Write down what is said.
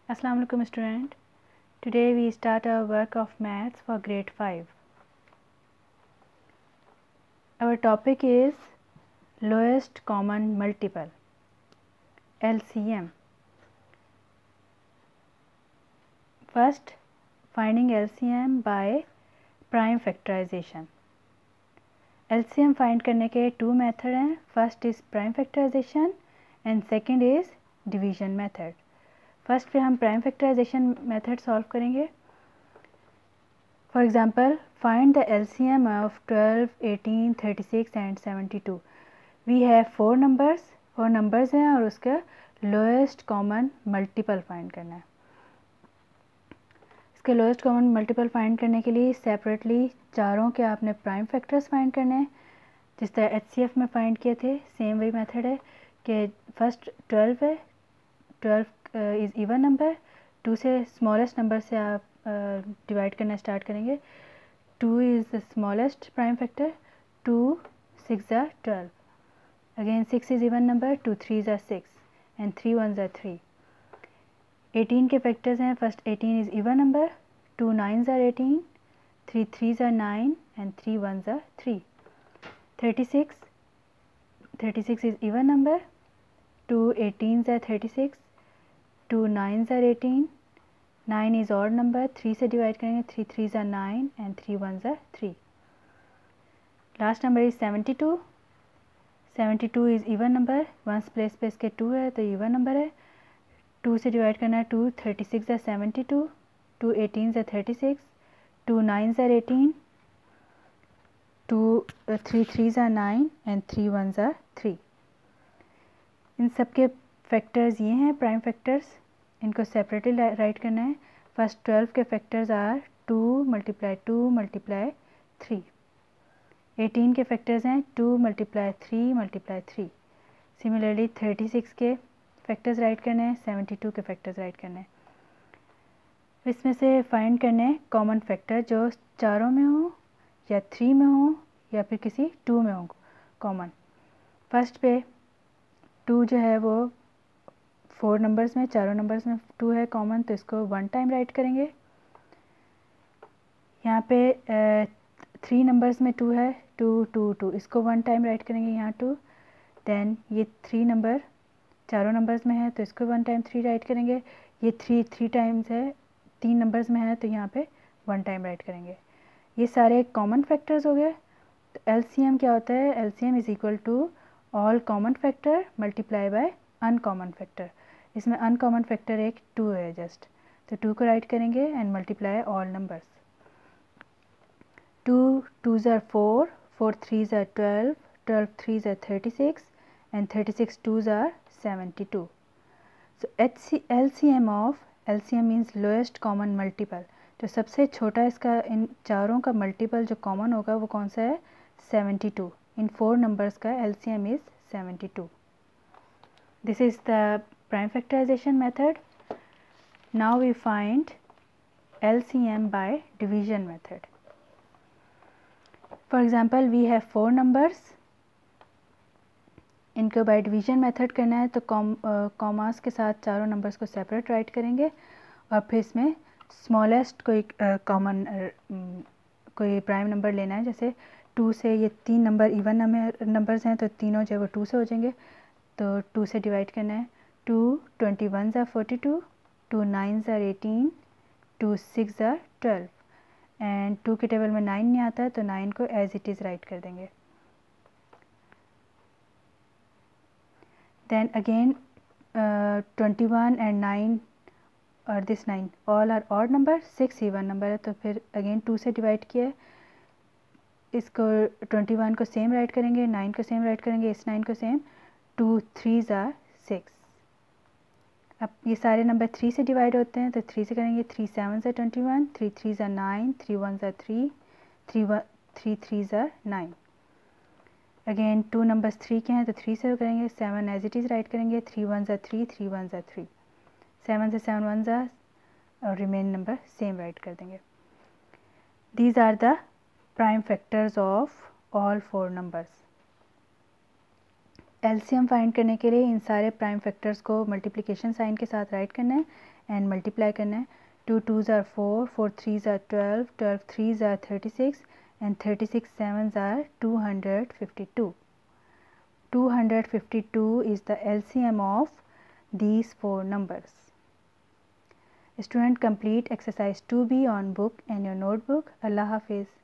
Assalamu alaikum student. Today we start our work of maths for grade 5. Our topic is lowest common multiple, LCM. First, finding LCM by prime factorization. LCM find करने के two method हैं. First is prime factorization and second is division method. First पे हम prime factorization method solve करेंगे. For example find the LCM of 12, 18, 36 and 72. We have four numbers हैं और उसका lowest common multiple find करना है. इसके लोएस्ट कॉमन मल्टीपल फाइंड करने के लिए सेपरेटली चारों के आपने प्राइम फैक्टर्स फाइंड करने हैं, जिस तरह एचसीएफ में फाइंड किए थे. सेम वही मेथड है कि फर्स्ट 12 है, 12 इज़ इवन नंबर. 2 से स्मॉलेस्ट नंबर से आप डिवाइड करना स्टार्ट करेंगे. 2 is the smallest prime factor. 2 6 are 12. Again 6 is even number. 2 3s are 6 and 3 1s are 3. 18 के फैक्टर्स हैं. First 18 is even number. 2 9s are 18. 3 3s are 9 and 3 1s are 3. 36 is even number. 2 18s are 36. 2 9s are 18. 9 is odd number. 3 से divide करेंगे. 3 3s are 9 and 3 1s are 3. Last number is 72. 72 is even number. Ones place पे इसके 2 है तो even number है. 2 से divide करना है. 2 36 are 72. 2 18s are 36. 2 9s are 18. 3 3s are 9 and 3 1s are 3. इन सब के फैक्टर्स ये हैं प्राइम फैक्टर्स. इनको सेपरेटली राइट करना है. फर्स्ट 12 के फैक्टर्स आर 2 × 2 × 3. 18 के फैक्टर्स हैं 2 × 3 × 3. सिमिलरली 36 के फैक्टर्स राइट करने हैं. 72 के फैक्टर्स राइट करने हैं. इसमें से फाइंड करने हैं कॉमन फैक्टर जो चारों में हो या 3 में हो या फिर किसी 2 में हो कॉमन. फर्स्ट पे 2 जो है वो 4 नंबर्स में, चारों नंबर्स में 2 है कॉमन, तो इसको 1 टाइम राइट करेंगे. यहाँ पे 3 नंबर्स में 2 है. 2 2 2 इसको 1 टाइम राइट करेंगे यहाँ 2. देन ये 3 नंबर चारों नंबर्स में है तो इसको 1 टाइम 3 राइट करेंगे. ये 3 टाइम्स है 3 नंबर्स में है तो यहाँ पे 1 टाइम राइट करेंगे. ये सारे कॉमन फैक्टर्स हो गए. तो एलसीएम क्या होता है? LCM is equal to all common factor multiply by uncommon factor. इसमें अनकॉमन फैक्टर एक 2 है जस्ट, तो 2 को राइट करेंगे and multiply all numbers. 2 2s are 4, 4 3s are 12, 12 3s are 36 and 36 2s are 72. So LCM of LCM means lowest common multiple. तो सबसे छोटा इसका इन चारों का मल्टीपल जो कॉमन होगा वो कौन सा है? 72. इन 4 नंबर्स का LCM is 72. This is the prime factorization method. Now we find LCM by division method. For example, we have 4 numbers. इनको by division method करना है तो कॉमास के साथ चारों नंबर्स को सेपरेट राइट करेंगे और फिर इसमें स्मॉलेस्ट कोई कॉमन कोई प्राइम नंबर लेना है. जैसे 2 से ये 3 नंबर इवन नंबर्स हैं तो तीनों जो वो 2 से हो जाएंगे, तो 2 से डिवाइड करना है. 2 21s are 42. 2 9s are 18. 2 6 are 12 and 2 के टेबल में 9 नहीं आता है तो 9 को एज इट इज़ राइट कर देंगे. देन अगेन 21 एंड 9 और this 9 all are odd number. 6 even number है तो फिर अगेन 2 से डिवाइड किया है. इसको 21 को सेम राइट करेंगे, 9 को सेम राइट करेंगे, इस 9 को सेम. 2 3s are 6. अब ये सारे नंबर 3 से डिवाइड होते हैं तो 3 से करेंगे. 3 7s are 21. 3 3s are 9. 3 1s are 3. 3 3s are 9. Again 2 numbers 3 के हैं तो 3 से करेंगे. 7 एज इट इज़ राइट करेंगे. 3 1s are 3. 3 1s are 3. 7 से 7 1s are और रिमेन नंबर सेम राइट कर देंगे. These are the prime factors of all 4 numbers. LCM find करने के लिए इन सारे प्राइम फैक्टर्स को मल्टीप्लिकेशन साइन के साथ राइट करना है एंड मल्टीप्लाई करना है। 2 2s are 4, 4 3s are 12, 12 3s are 36 and 36 7s are 252. 252 is the LCM of these four numbers. Student, complete exercise 2B on book and your notebook. Allah Hafiz.